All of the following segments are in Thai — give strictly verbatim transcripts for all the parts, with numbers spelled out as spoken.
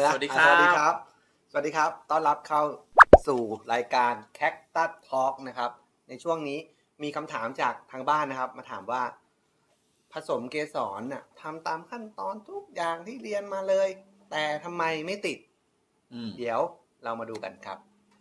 นะสวัสดีครับสวัสดีครับสวัสดีครับต้อนรับเข้าสู่รายการ Cactus Talk นะครับในช่วงนี้มีคำถามจากทางบ้านนะครับมาถามว่าผสมเกสรน่ะทำตามขั้นตอนทุกอย่างที่เรียนมาเลยแต่ทำไมไม่ติดเดี๋ยวเรามาดูกันครับ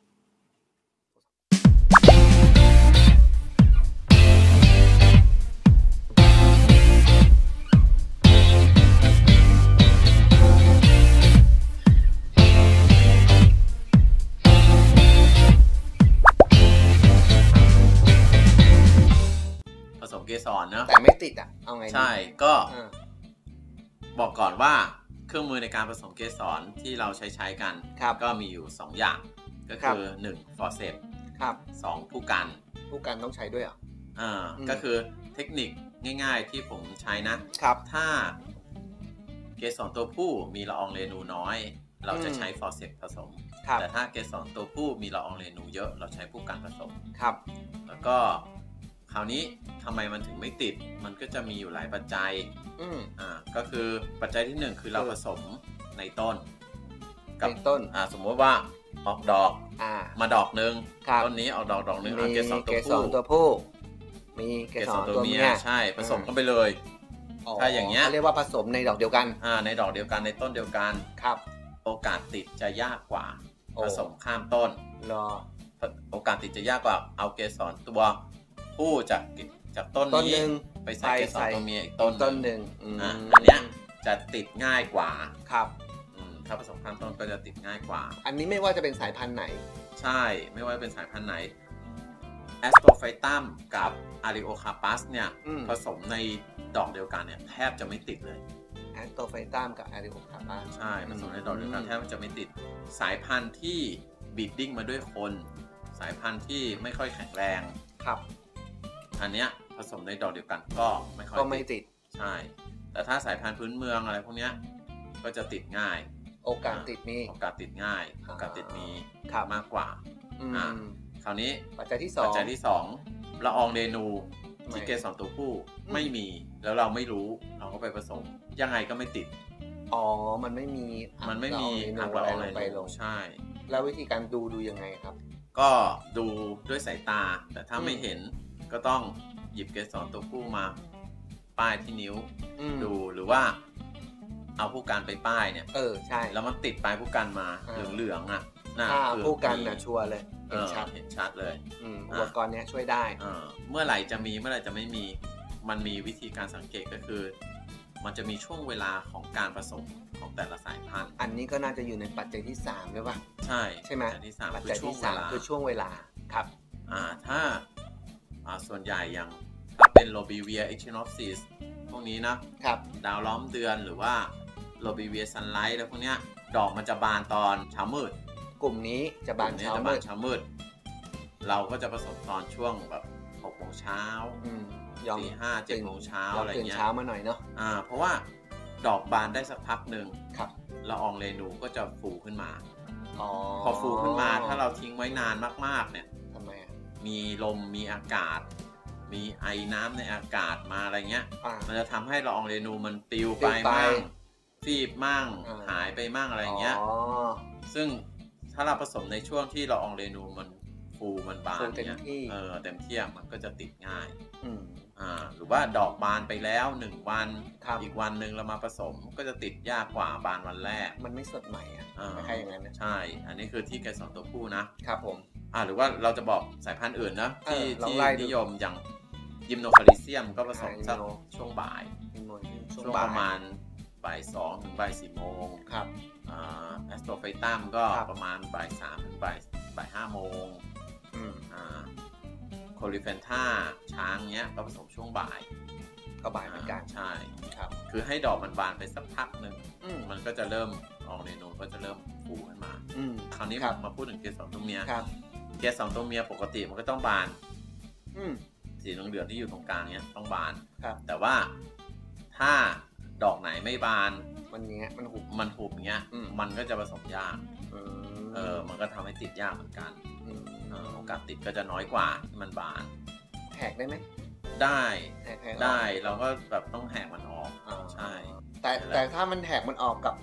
ผสมเกสรเนอะแต่ไม่ติดอ่ะเอาไงใช่ก็บอกก่อนว่าเครื่องมือในการผสมเกสรที่เราใช้ใช้กันก็มีอยู่สองอย่างก็คือหนึ่งฟอร์เซปสองผู้กันผู้กันต้องใช้ด้วยเหรออ่าก็คือเทคนิคง่ายๆที่ผมใช้นะครับถ้าเกสรตัวผู้มีละอองเรนูน้อยเราจะใช้ฟอร์เซปผสมแต่ถ้าเกสรตัวผู้มีละอองเรนูเยอะเราใช้ผู้กันผสมครับแล้วก็คราวนี้ทำไมมันถึงไม่ติดมันก็จะมีอยู่หลายปัจจัยอืมอ่าก็คือปัจจัยที่หนึ่งคือเราผสมในต้นกับต้นอ่าสมมติว่าออกดอกอ่ามาดอกนึงต้นนี้ออกดอกดอกนึงมีเกสรตัวผู้ตัวผู้มีเกสรตัวเมียใช่ผสมกันไปเลยถ้าอย่างเงี้ยเรียกว่าผสมในดอกเดียวกันอ่าในดอกเดียวกันในต้นเดียวกันครับโอกาสติดจะยากกว่าผสมข้ามต้นรอโอกาสติดจะยากกว่าเอาเกสรตัวผู้จากจากต้นนี้ไปใส่เกสรตัวเมียอีกต้นต้นหนึ่งอ่าอันเนี้ยจะติดง่ายกว่าครับถ้าผสมข้ามต้นก็จะติดง่ายกว่าอันนี้ไม่ว่าจะเป็นสายพันธุ์ไหนใช่ไม่ว่าเป็นสายพันธุ์ไหนแอสโตรไฟตัมกับอาริโอคาปัสเนี่ยผสมในดอกเดียวกันเนี่ยแทบจะไม่ติดเลยแอสโตรไฟตัมกับอาริโอคาปัสใช่ผสมในดอกเดียวกันแทบจะไม่ติดสายพันธุ์ที่บีดดิ้งมาด้วยคนสายพันธุ์ที่ไม่ค่อยแข็งแรงครับอันเนี้ยผสมในดอกเดียวกันก็ไม่ค่อยก็ไม่ติดใช่แต่ถ้าสายพันธุ์พื้นเมืองอะไรพวกเนี้ยก็จะติดง่ายโอกาสติดมีโอกาสติดง่ายโอกาสติดมีมากกว่าอ่าคราวนี้ปัจจัยที่สองปัจจัยที่สองละอองเรนูที่เกสรตัวผู้ไม่มีแล้วเราไม่รู้เราก็ไปผสมยังไงก็ไม่ติดอ๋อมันไม่มีมันไม่มีอักละอองเรนูใช่แล้ววิธีการดูดูยังไงครับก็ดูด้วยสายตาแต่ถ้าไม่เห็นก็ต้องหยิบเกสรตัวผู้มาป้ายที่นิ้วดูหรือว่าเอาผู้กันไปป้ายเนี่ยเออใช่แล้วมันติดปลายผู้กันมาเหลืองๆอ่ะน่าผู้กันน่ะชัวร์เลยเห็นชัดเห็นชัดเลยอุปกรณ์เนี้ยช่วยได้เมื่อไหร่จะมีเมื่อไหร่จะไม่มีมันมีวิธีการสังเกตก็คือมันจะมีช่วงเวลาของการผสมของแต่ละสายพันธุ์อันนี้ก็น่าจะอยู่ในปัจจัยที่สามด้วยป่ะใช่ใช่ไหมปัจจัยที่สามปัจจัยที่สามคือช่วงเวลาครับอ่าถ้าอ่าส่วนใหญ่อย่างถ้าเป็นโลบิเวียเอ็กชินอฟซิสพวกนี้นะครับดาวล้อมเดือนหรือว่าโลบิเวียซันไลท์แล้วพวกเนี้ยดอกมันจะบานตอนเช้ามืดกลุ่มนี้จะบานเช้ามืดเช้ามืดเราก็จะผสมตอนช่วงแบบหกโมงเช้าสี่ห้าเจ็ดโมงเช้าอะไรเงี้ยเช้ามาหน่อยเนาะอ่าเพราะว่าดอกบานได้สักพักหนึ่งครับละอองเรนูก็จะฟูขึ้นมาอ๋อพอฟูขึ้นมาถ้าเราทิ้งไว้นานมากๆเนี่ยทำไมมีลมมีอากาศมีไอน้ำในอากาศมาอะไรเงี้ยมันจะทำให้ละอองเรนูมันปลิวไปมั่งฟีบมั่งหายไปมั่งอะไรเงี้ยซึ่งถ้าเราผสมในช่วงที่ละอองเรนูมันฟูมันบานเนี่ยเออเต็มที่มันก็จะติดง่ายอ่าหรือว่าดอกบานไปแล้วหนึ่งวันอีกวันหนึ่งเรามาผสมก็จะติดยากกว่าบานวันแรกมันไม่สดใหม่อ่ะไม่ใช่อย่างนั้นนะใช่อันนี้คือที่เกสรตัวผู้นะครับผมอ่าหรือว่าเราจะบอกสายพันธุ์อื่นนะที่ที่นิยมอย่างยิมโนคาลิเซียมก็ผสมสักช่วงบ่ายช่วงประมาณบ่ายสองถึงบ่ายสี่โมงครับอ่าแอสโตรไฟตัมก็ประมาณบ่ายสามถึงบ่ายบ่ายห้าโมงอ่าโคลิเฟนท่าช้างเนี้ยก็ผสมช่วงบ่ายก็บ่ายเหมือนกันใช่ครับคือให้ดอกมันบานไปสักพักหนึ่งมันก็จะเริ่มอองเรนูก็จะเริ่มฟูขึ้นมาคราวนี้มาพูดถึงเกสรตัวเมียเกสรตัวเมียปกติมันก็ต้องบานสีเหลืองๆที่อยู่ตรงกลางเนี้ยต้องบานแต่ว่าถ้าดอกไหนไม่บานมันเงี้ยมันหุบมันหุบเงี้ยมันก็จะผสมยากเออมันก็ทำให้ติดยากเหมือนกันโอกาสติดก็จะน้อยกว่าที่มันบานแหกได้ไหมได้ได้เราก็แบบต้องแหกมันออกใช่แต่แต่ถ้ามันแหกมันออกกับ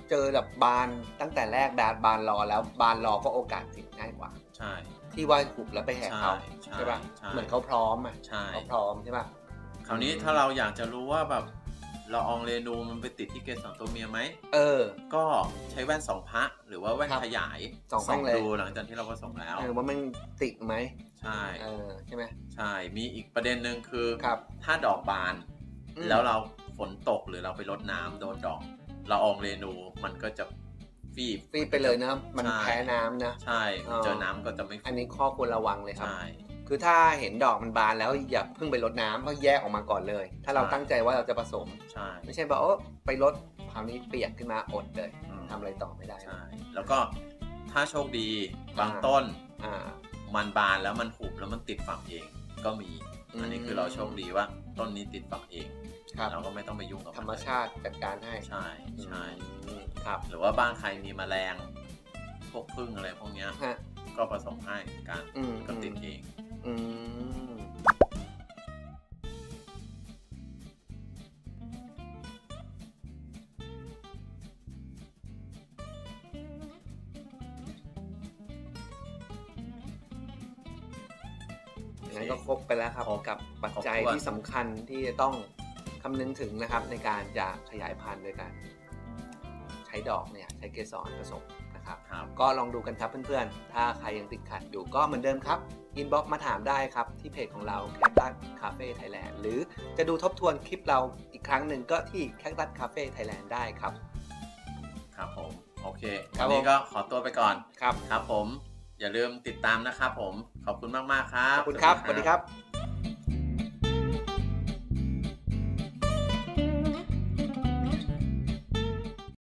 เจอแบบบานตั้งแต่แรกดาดบานรอแล้วบานรอก็โอกาสติดง่ายกว่าใช่ที่ว่าหุบแล้วไปแหกเขาใช่ป่ะเหมือนเขาพร้อมอ่ะเขาพร้อมใช่ป่ะคราวนี้ถ้าเราอยากจะรู้ว่าแบบละอองเรนูมันไปติดที่เกสรตัวเมียไหมเออก็ใช้แว่นสองพระหรือว่าแว่นขยายส่องดูหลังจากที่เราผสมแล้วว่ามันติดไหมใช่เออใช่ไหมใช่มีอีกประเด็นหนึ่งคือครับถ้าดอกบานแล้วเราฝนตกหรือเราไปรดน้ำโดนดอกละอองเรนูมันก็จะฟีบฟีบไปเลยนะมันแพ้น้ำนะใช่เจอน้ำก็จะไม่อันนี้ข้อควรระวังเลยครับใช่คือถ้าเห็นดอกมันบานแล้วอย่าเพิ่งไปรดน้ำก็แยกออกมาก่อนเลยถ้าเราตั้งใจว่าเราจะผสมใช่ไม่ใช่ว่าโอ้ไปรดคราวนี้เปียกขึ้นมาอดเลยทำอะไรต่อไม่ได้ใช่แล้วก็ถ้าโชคดีบางต้นมันบานแล้วมันหุบแล้วมันติดฝักเองก็มีอันนี้คือเราโชคดีว่าต้นนี้ติดฝักเองเราก็ไม่ต้องไปยุ่งกับธรรมชาติจัดการให้ใช่ใช่ครับหรือว่าบ้านใครมีแมลงพวกผึ้งอะไรพวกนี้ก็ผสมให้การก็ติดเองอืมงั้นก็ครบไปแล้วครับกับปัจจัยที่สำคัญที่จะต้องคำนึงถึงนะครับในการจะขยายพันธุ์โดยการใช้ดอกเนี่ยใช้เกสรผสมนะครับก็ลองดูกันครับเพื่อนๆถ้าใครยังติดขัดอยู่ก็เหมือนเดิมครับอินบ็อกซ์มาถามได้ครับที่เพจของเรา Cactus Cafe Thailand หรือจะดูทบทวนคลิปเราอีกครั้งหนึ่งก็ที่ Cactus Cafe Thailand ได้ครับครับผมโอเควันนี้ก็ขอตัวไปก่อนครับครับผมอย่าลืมติดตามนะครับผมขอบคุณมากๆครับขอบคุณครับสวัสดีครับ